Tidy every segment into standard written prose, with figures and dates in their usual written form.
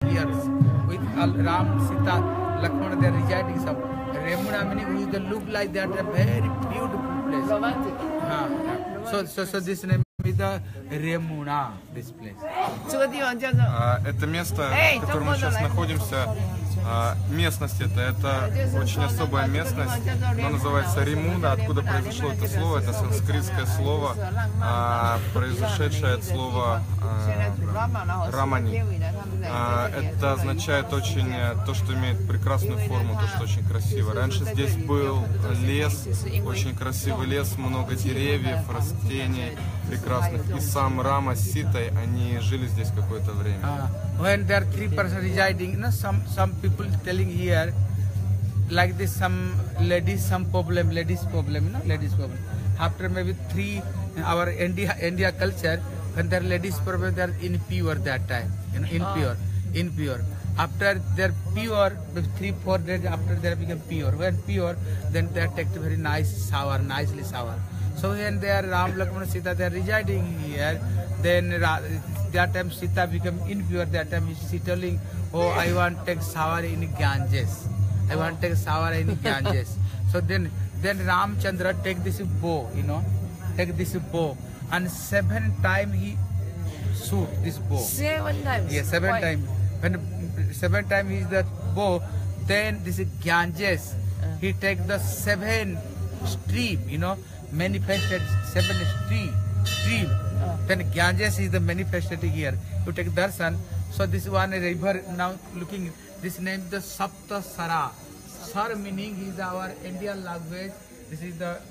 years with Ram, Sita, Lakshmana. They are residing some. Remuna meaning we look like that a very beautiful place. Romantic. So this name is the Remuna. This place. Это место, в котором мы сейчас находимся, местность это очень особая местность, она называется Ремуна, откуда произошло это слово, это санскритское слово, произошедшее от слова рамани. Это означает очень то, что имеет прекрасную форму, то, что очень красиво. Раньше здесь был лес, очень красивый лес, много деревьев, растений прекрасных. И сам Рама с Ситой, они жили здесь какое-то время. When there are 3 persons residing, you know, some people telling here, like this, some ladies problem. After maybe 3, our India culture, when there are ladies problem, they are impure that time, you know, impure. After they're pure, 3-4 days after they become pure. When pure, then they are taken very nicely shower. So when they are Ram, Lakshmana, Sita, they are residing here. Then that time Sita become impure. That time she telling, "Oh, I want to take shower in Ganges. I want to take shower in Ganges." So then Ramchandra take this bow, you know, and 7 times he shoot this bow. 7 times. Yeah, 7 times. When 7 times is the bow, then this is Ganges. He take the 7 stream, you know, manifested 7 stream. Then Ganges is the manifested here. You take darshan. So this one river now looking. This name is the Sapta Sara. Sar meaning is our Indian language. This is the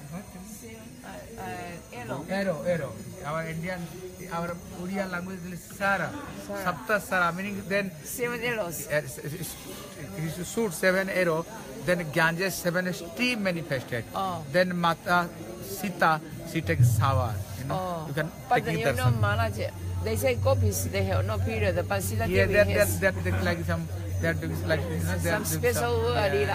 arrow. Our Odia language is Sara. Sapta Sara meaning then 7 arrows. He shoot 7 arrow. Then Ganges 7 stream manifested. Then Mata Sita, she takes shower. You know, you can but take you know, Maharaj, they say gopis they have no period, but Sita yeah, Devi has that like some some special word.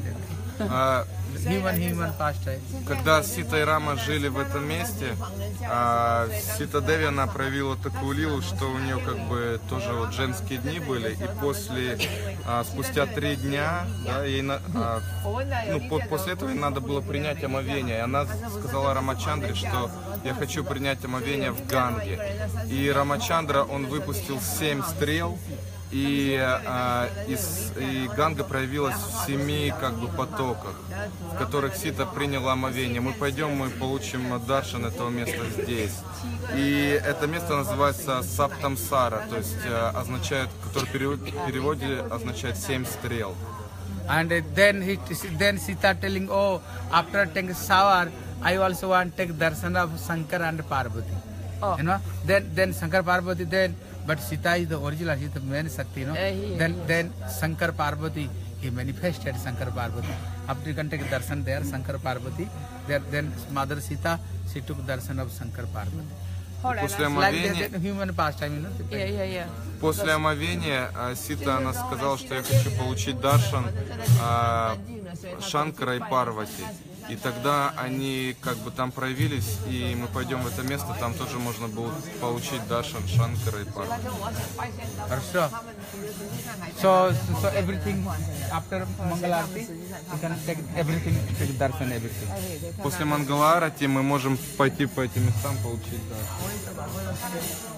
Human pastime. Когда Сита и Рама жили в этом месте, Сита Деви, она проявила такую лилу, что у нее как бы тоже вот женские дни были, и спустя 3 дня, да, ей, после этого ей надо было принять омовение. И она сказала Рамачандре, что я хочу принять омовение в Ганге. И Рамачандра, он выпустил 7 стрел, и Ганга проявилась в 7 как бы потоках, в которых Сита приняла омовение. Мы пойдем, мы получим даршан этого места здесь. И это место называется Саптамсара, то есть означает, который в переводе означает 7 стрел. And then Sita telling, "Oh, after taking shower, I also want to take darshan of Shankar and Parvati." You know, then Shankar Parvati but Sita is the original, she is the main Shakti, you know. Then Shankar Parvati, he manifested Shankar Parvati. After you can take darshan there, Shankar Parvati, then Mother Sita, she took darshan of Shankar Parvati. После омовения, human pastime, you know. После омовения Сита, она сказала, что я хочу получить даршан Шанкара и Парвати. И тогда они как бы там проявились, и мы пойдем в это место, там тоже можно было получить даршан Шанкара и Парвати. Хорошо. So everything after Mangalarati, you can take everything, take darshan, everything. После Мангалаарати мы можем пойти по этим местам, получить даршан.